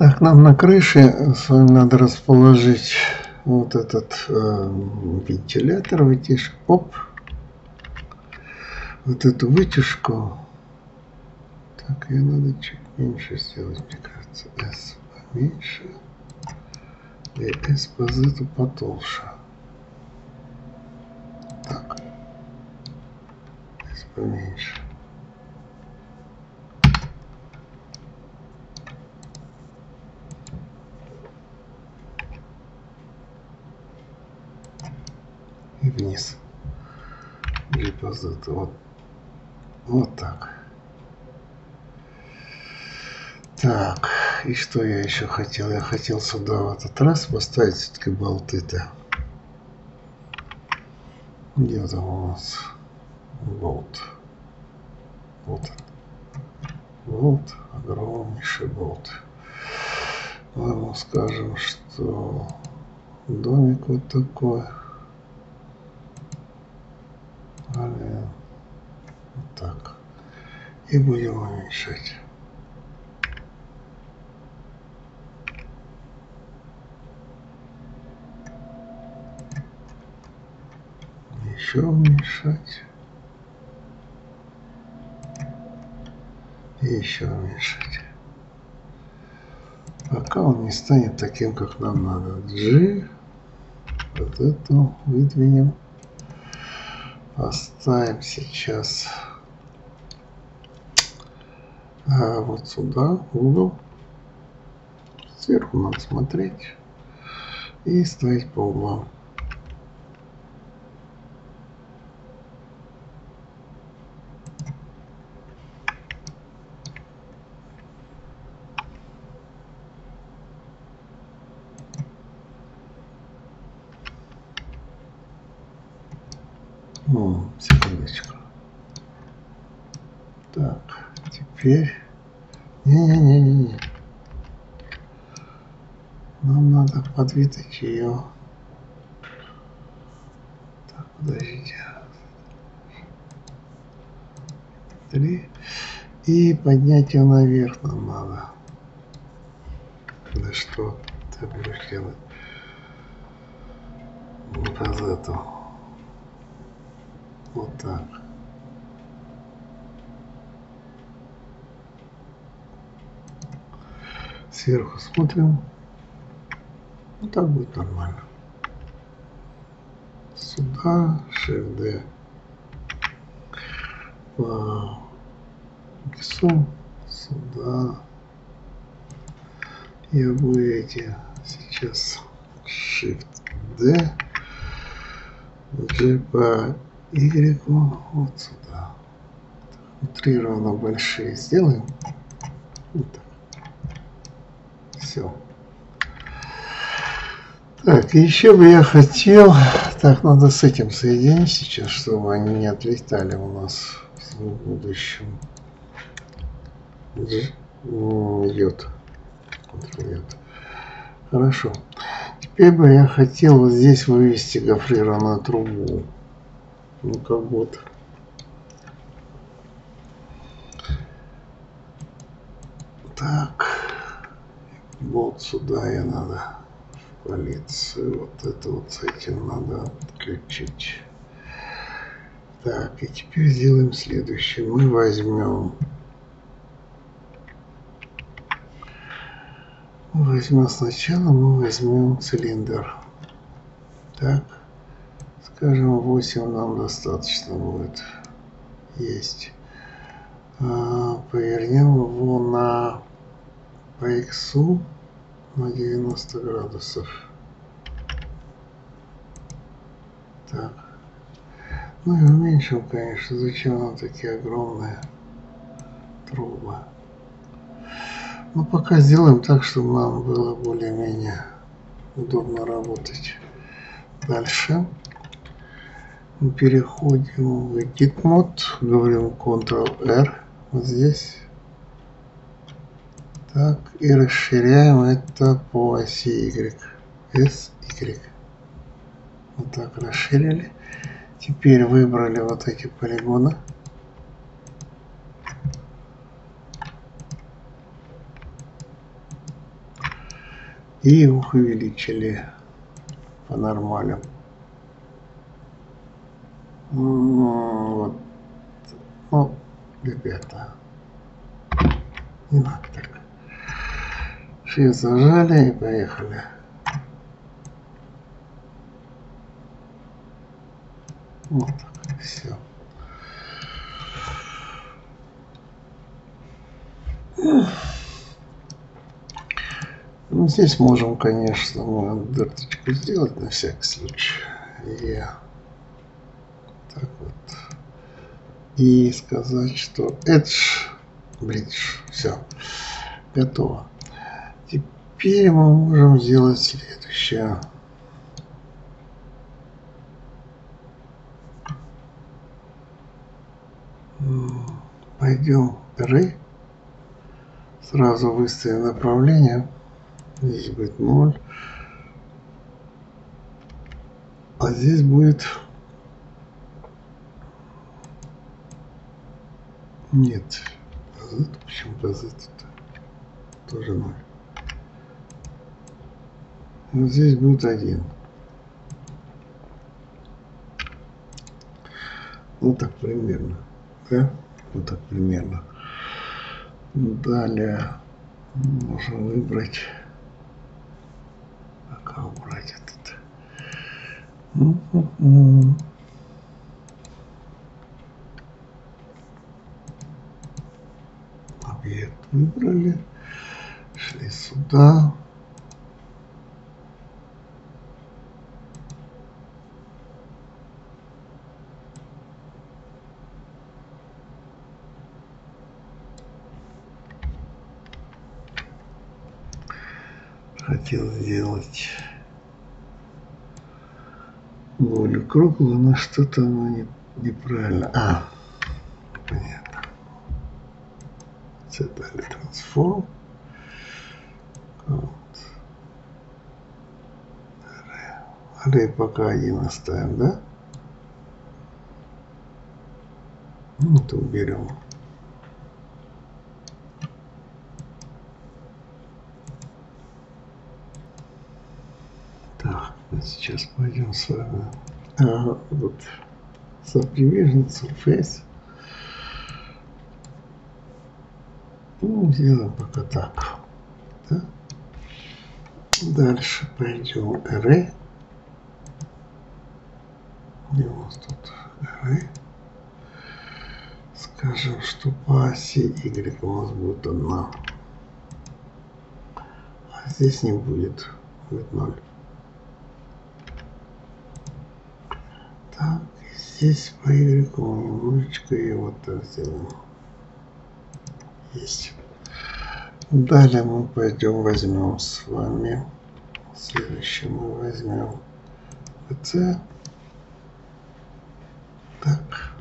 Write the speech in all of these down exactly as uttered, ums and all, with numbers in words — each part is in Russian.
Так, нам на крыше с вами надо расположить вот этот э, вентилятор, вытяжку, оп, вот эту вытяжку. Так, ее надо чуть меньше сделать, мне кажется, S поменьше и S по Z потолще. Так, S поменьше. И вниз. G по Z, вот, вот так. Так, и что я еще хотел? Я хотел сюда в этот раз поставить все-таки болты-то. Где там у нас болт? Вот он. Болт, огромнейший болт. Мы ему скажем, что домик вот такой. Далее, вот так. И будем уменьшать. Еще уменьшать. И еще уменьшать. Пока он не станет таким, как нам надо. G. Вот эту выдвинем. Поставим сейчас а, вот сюда, в угол. Сверху надо смотреть. И ставить по углам. Ну, секундочку. Так, теперь... Не-не-не-не-не. Нам надо подвинуть ее. Так, подождите. Три. И поднять ее наверх нам надо. Да что ты будешь делать? Вот эту. Вот так. Сверху смотрим. Ну так будет нормально. Сюда, Shift D. По весу. Сюда. И обои эти сейчас Shift D. G по Y. Вот сюда. Три равно большие сделаем. Вот так. Все. Так, еще бы я хотел... Так, надо с этим соединить сейчас, чтобы они не отлетали у нас в будущем. Йод. Йод. Хорошо. Теперь бы я хотел вот здесь вывести гофрированную трубу. Ну, как будто. Так. Вот сюда я надо полицию. Вот это вот с этим надо отключить. Так, и теперь сделаем следующее. Мы возьмем... Возьмем сначала, мы возьмем цилиндр. Так. Скажем, восемь нам достаточно будет. Есть. А, повернем его на... по X на девяносто градусов. Так. Ну и уменьшим, конечно. Зачем нам такие огромные трубы? Ну, пока сделаем так, чтобы нам было более-менее удобно работать. Дальше. Мы переходим в Edit Mode. Говорим контрол-эр. Вот здесь. Так, и расширяем это по оси Y. эс икс. Вот так расширили. Теперь выбрали вот эти полигоны. И их увеличили по нормалям. Вот. Ну, ребята, не надо так. Все зажали и поехали. Вот так, все. Ну, здесь можем, конечно, мы дырочку сделать на всякий случай. И так вот. И сказать, что Edge, Bridge, все, готово. Теперь мы можем сделать следующее. Пойдем Array. Сразу выставим направление. Здесь будет ноль. А здесь будет... Нет. Позыт. Почему позыт-то? Тоже ноль. Вот здесь будет один. Вот так примерно. Да? Вот так примерно. Далее можем выбрать... Пока убрать этот. Объект выбрали. Шли сюда. Хотел сделать более круглую, но что-то оно не, неправильно. А, понятно. Задали трансформ. Вот. Арray пока один оставим, да? Ну, это уберем. Так, сейчас пойдем с вами. А, вот Subdivision Surface. Ну, сделаем пока так. Да? Дальше пойдем Array. Где у нас тут Array? Скажем, что по оси Y у нас будет одна. А здесь не будет. Будет ноль. Так, и здесь по Y немножечко и вот так сделаем. Есть. Далее мы пойдем возьмем с вами. Следующее мы возьмем ви си. Так.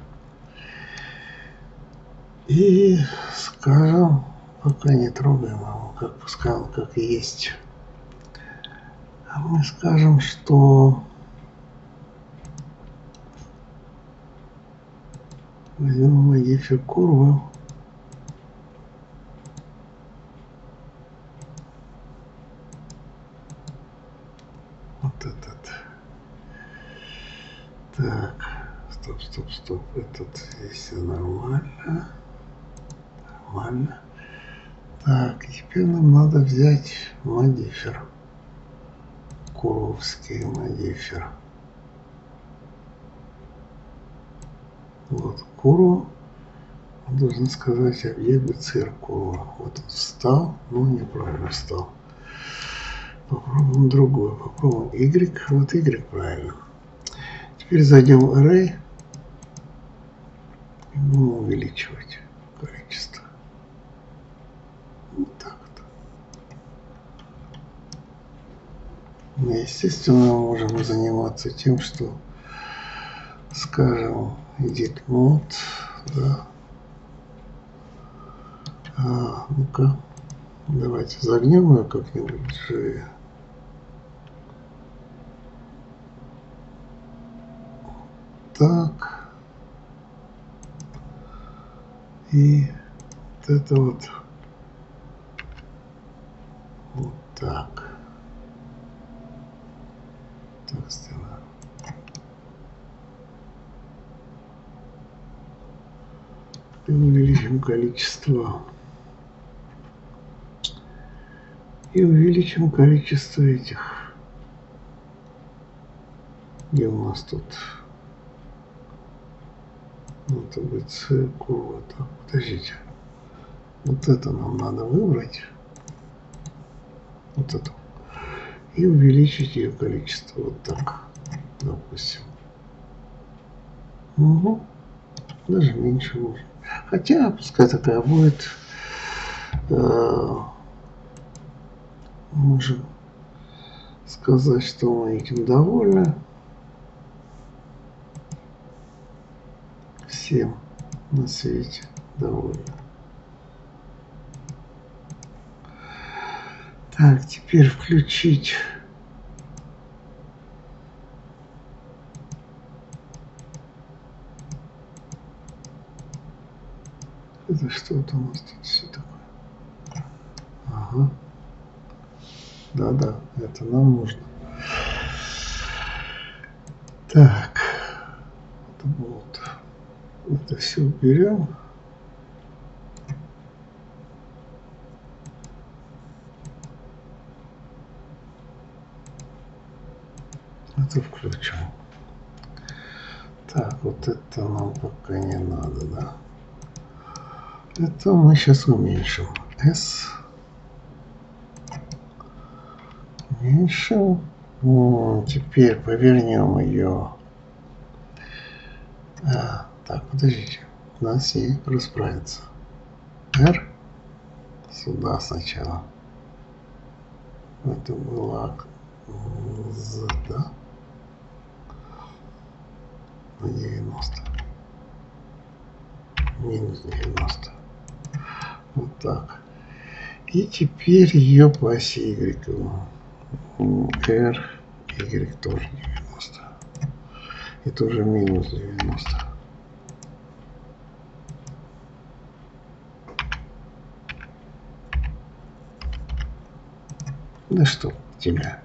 И скажем, пока не трогаем его, как пускай он как и есть. А мы скажем, что возьмем модифер курвы. Вот этот. Так, стоп, стоп, стоп. Этот здесь нормально. Нормально. Так, теперь нам надо взять модифер. Куровский модифер. Вот куру. Должен сказать объект циркула. Вот он встал, но неправильно встал. Попробуем другой. Попробуем Y. Вот Y правильно. Теперь зайдем в Array и будем увеличивать количество. Вот так вот. Ну, естественно, мы можем заниматься тем, что, скажем, edit mode, да. А, ну-ка, давайте загнем ее как-нибудь живее. Так. И вот это вот. Вот так. так сделаем. И увеличим количество. И увеличим количество этих. Где у нас тут? Это будет циркула. Так, подождите. Вот это нам надо выбрать. Вот эту. И увеличить ее количество. Вот так. Допустим. Угу. Даже меньше можно. Хотя, пускай такая будет. Можем сказать, что мы этим довольны. Всем на свете довольны. Так, теперь включить. Это что-то у нас тут все такое. Ага. Да-да, это нам нужно. Так. Вот. Это все уберем. Это включим. Так, вот это нам пока не надо, да? Это мы сейчас уменьшим. S. Уменьшим. О, теперь повернем ее. А, так, подождите. У нас и расправится. R. Сюда сначала. Это было Z, да? На девяносто. Минус девяносто. Вот так. И теперь ее по оси Y. R, Y тоже девяносто. И тоже минус девяносто. Да что тебя.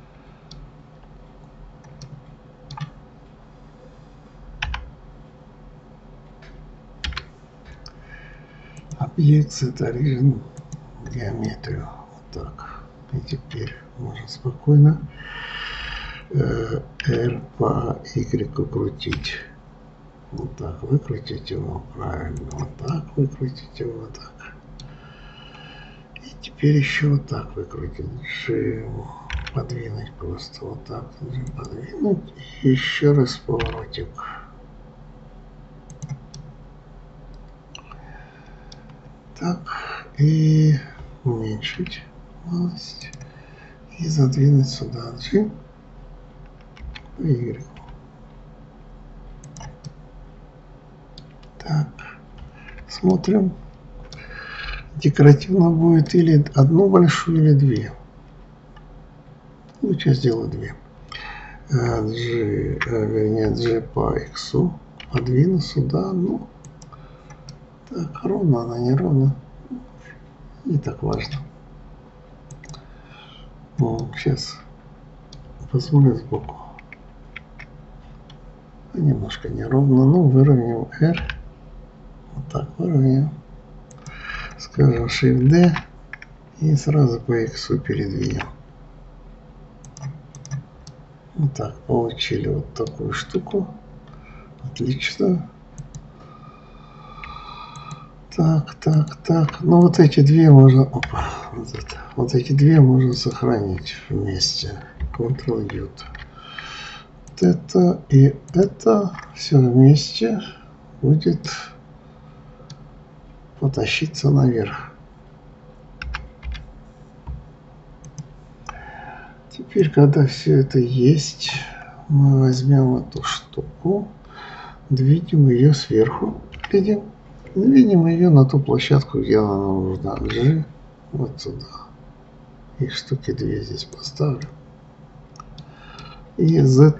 Объект set origin геометрию. Вот так. И теперь можно спокойно э, R по Y крутить. Вот так выкрутить его правильно. Вот так выкрутить его вот так. И теперь еще вот так выкрутить. G подвинуть просто. Вот так G подвинуть. И еще раз поворотик. Так. И уменьшить малость. И задвинуть сюда G по Y. Так. Смотрим. Декоративно будет или одну большую, или две. Ну, сейчас сделаю две. G, вернее, G по X подвину сюда. Ну, так, ровно она, не ровно. Не так важно. Ну, сейчас посмотрим сбоку. Немножко неровно. Ну, выровняем R. Вот так выровняем. Скажем Shift D. И сразу по X передвинем. Вот так, получили вот такую штуку. Отлично. Так, так, так. Ну вот эти две можно... Опа, вот, это, вот эти две можно сохранить вместе. Ctrl-U. Вот это и это все вместе будет потащиться наверх. Теперь, когда все это есть, мы возьмем эту штуку, двинем ее сверху, видим, двинем ее на ту площадку, где она нам нужна. G вот сюда. И штуки две здесь поставлю. И Z,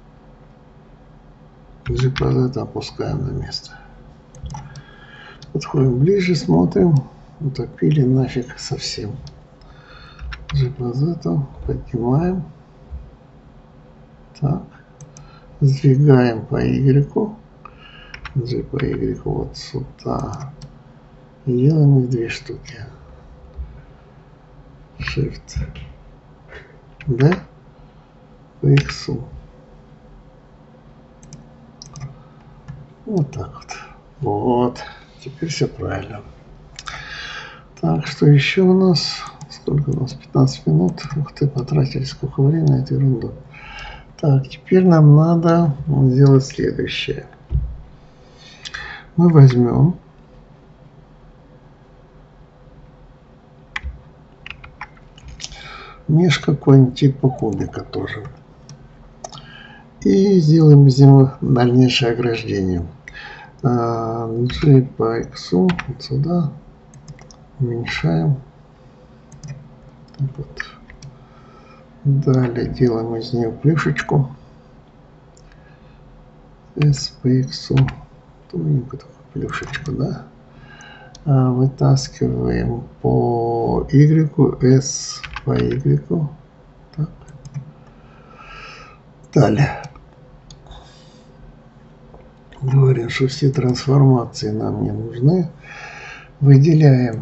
G по Z опускаем на место. Подходим ближе, смотрим. Утопили нафиг совсем. G по Z поднимаем. Так. Сдвигаем по Y. G по Y вот сюда. И делаем их две штуки. Shift. D по X. Вот так вот. Вот. Теперь все правильно. Так, что еще у нас? Сколько у нас? пятнадцать минут. Ух ты, потратили сколько времени на эту ерунду. Так, теперь нам надо сделать следующее. Мы возьмем меж какой-нибудь типа кубика тоже. И сделаем из него дальнейшее ограждение. G по X вот сюда. Уменьшаем. Так вот. Далее делаем из нее плюшечку. S по X. Тоненькую такую плюшечку, да? А вытаскиваем по Y. S по Y. Так. Далее. Говорим, что все трансформации нам не нужны. Выделяем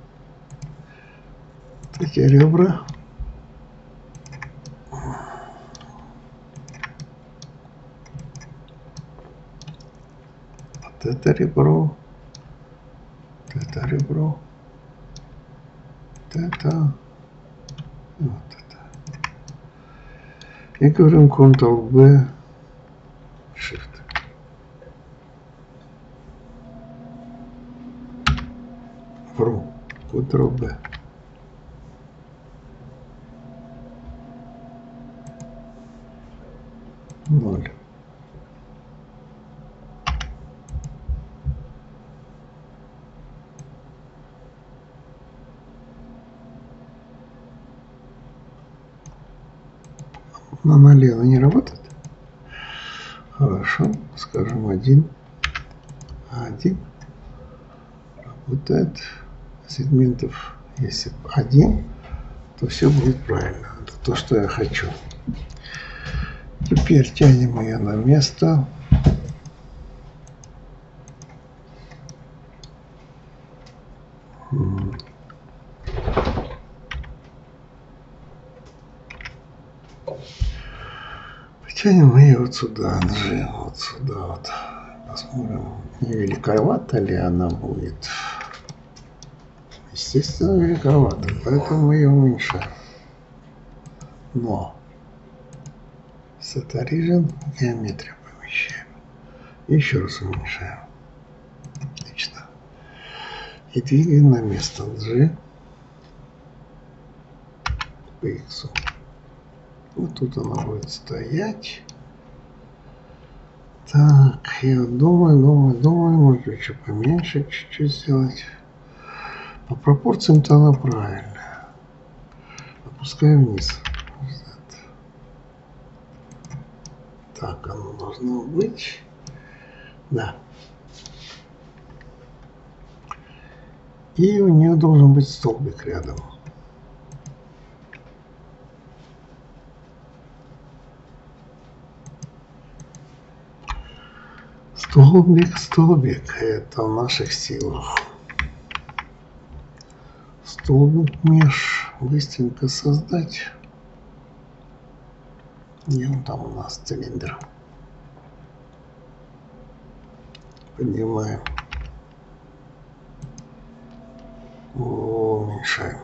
эти ребра. Вот это ребро. Вот это ребро. Вот это. И вот это. И говорим Ctrl-B, Shift. Вру. Ctrl-B. Ноль. На налево не работает? Хорошо. Скажем один. Один. Работает. Сегментов, если один, то все будет правильно. Это то, что я хочу. Теперь тянем ее на место. Потянем ее вот сюда, G, вот сюда вот. Посмотрим, не великовата ли она будет. Естественно, великовато, поэтому мы ее уменьшаем. Но Set Origin, геометрию помещаем. Еще раз уменьшаем. Отлично. И двигаем на место G по X. Вот тут она будет стоять. Так, я думаю, думаю, думаю, может быть, еще поменьше чуть-чуть сделать. По пропорциям-то она правильная. Опускаем вниз. Так, оно должно быть. Да. И у нее должен быть столбик рядом. Столбик, столбик. Это в наших силах. Столбик меж быстренько создать. И он там у нас цилиндр. Поднимаем. Уменьшаем.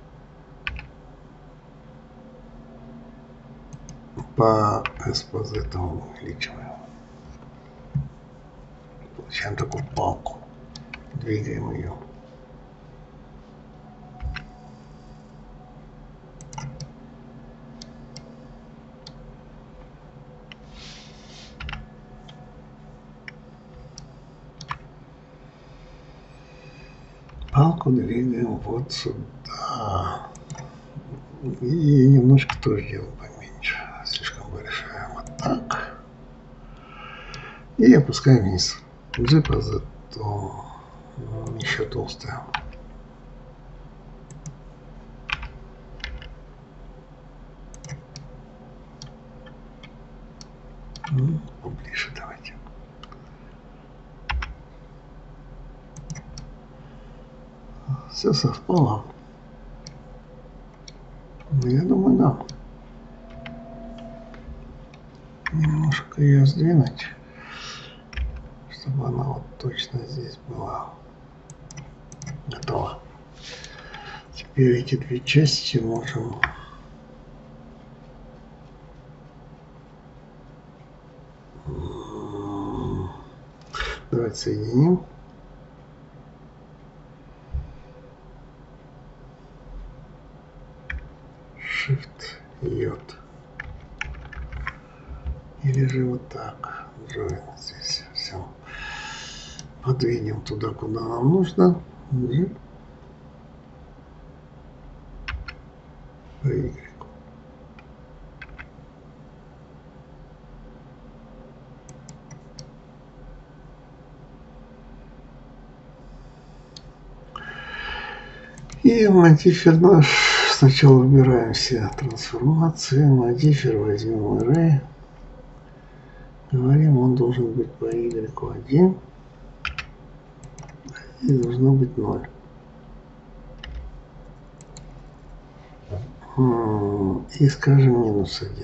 По S по Z увеличиваем. Получаем такую палку. Двигаем ее. Палку двигаем вот сюда. И немножко тоже делаем поменьше. Слишком большая. Вот так. И опускаем вниз. G по Z еще толстая. Ну, поближе давайте. Все совпало. Я думаю, да. Немножко ее сдвинуть, чтобы она вот точно здесь была. Готово. Теперь эти две части можем давайте соединим. Shift J. Или же вот так. Join здесь все. Подвинем туда, куда нам нужно. G. По Y. И модифер наш. Сначала выбираем все трансформации. Модифер возьмем array. Говорим, он должен быть по Y один. И должно быть ноль. И скажем минус один.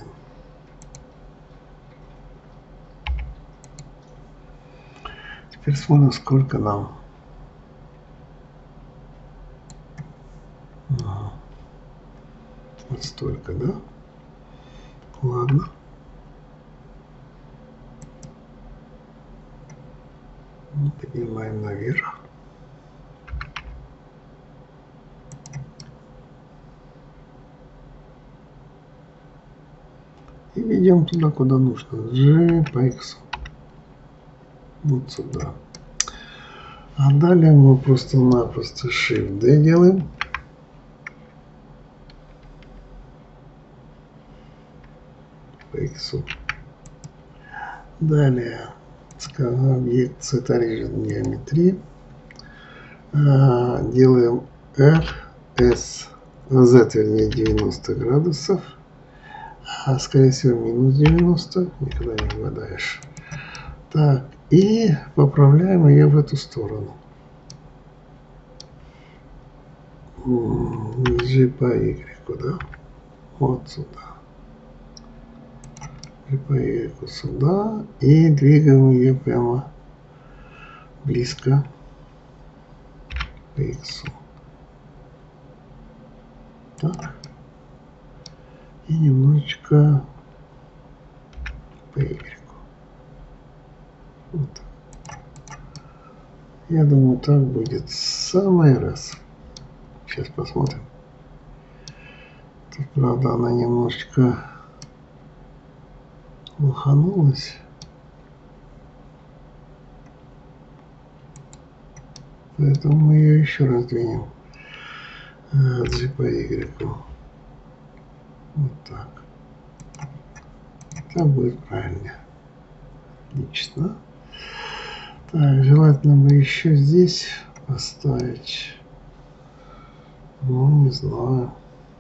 Теперь смотрим, сколько нам. Ага. Вот столько, да? Ладно. Поднимаем наверх. И ведем туда, куда нужно. G по X. Вот сюда. А далее мы просто-напросто Shift D делаем. По X. Далее скажем, объект Set Origin геометрии. Делаем R, S, Z, вернее, девяносто градусов. А, скорее всего, минус девяносто. Никогда не угадаешь. Так, и поправляем ее в эту сторону. G по Y, да? Вот сюда. G по Y сюда. И двигаем ее прямо близко к X. Так. И немножечко по Y. Вот так. Я думаю, так будет самый раз. Сейчас посмотрим. Тут, правда, она немножечко лоханулась. Поэтому мы ее еще раз двинем. G по Y. Вот так. Так будет правильно. Отлично. Так, желательно бы еще здесь поставить. Ну, не знаю.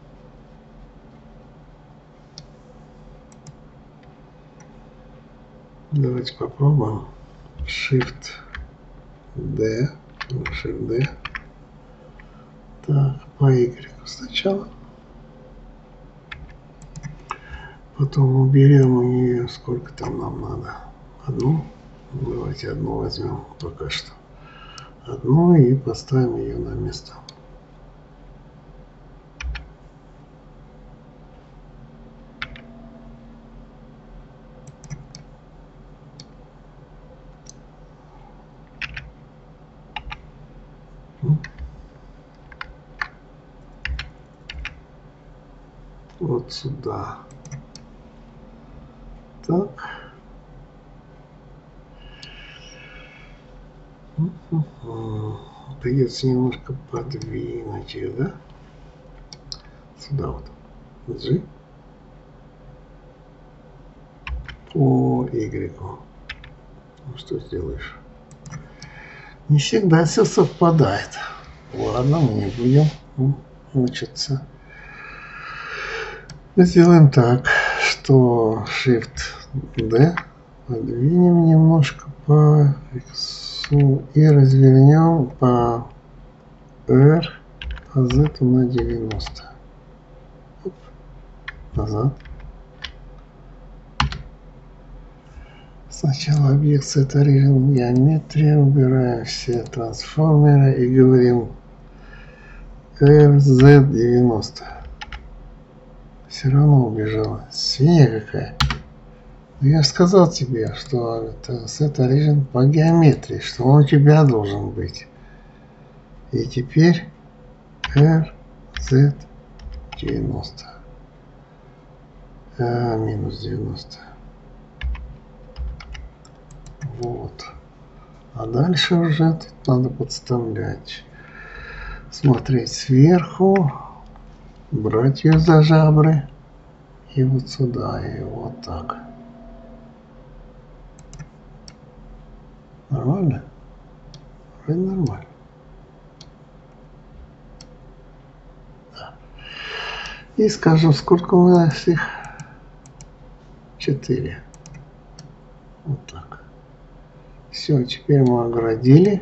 Давайте попробуем. Shift D. Shift D. Так, по Y сначала. Потом уберем у нее, сколько там нам надо. Одну. Давайте одну возьмем пока что. Одну и поставим ее на место. Вот сюда. Так. Придется немножко подвинуть ее, да? Сюда вот. G. По Y. Ну что сделаешь? Не всегда все совпадает. Ладно, мы не будем мучиться. Сделаем так, что Shift D Подвинем немножко по X и развернем по R, а Z на девяносто. Оп. Назад. Сначала объект set origin геометрия, убираем все трансформеры и говорим эр зет девяносто. Все равно убежала. Свинья какая. Я сказал тебе, что это set origin по геометрии, что он у тебя должен быть. И теперь эр зет девяносто. А, минус девяносто. Вот. А дальше уже тут надо подставлять. Смотреть сверху. Брать ее за жабры. И вот сюда. И вот так. Нормально? Вроде нормально. Да. И скажем, сколько у нас их? четыре. Вот так. Все, теперь мы оградили.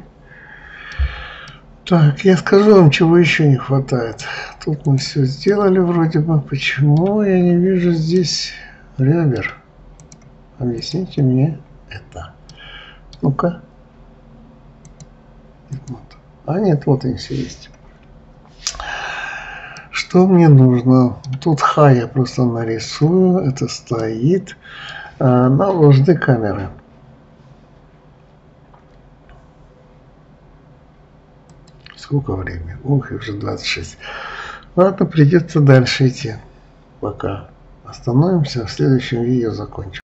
Так, я скажу вам, чего еще не хватает. Тут мы все сделали вроде бы. Почему я не вижу здесь ребер? Объясните мне это. Ну-ка. Вот. А нет, вот они все есть. Что мне нужно? Тут ха я просто нарисую. Это стоит. А, нам нужны камеры. Сколько времени? Ох, уже двадцать шесть. Ладно, придется дальше идти. Пока. Остановимся. В следующем видео закончим.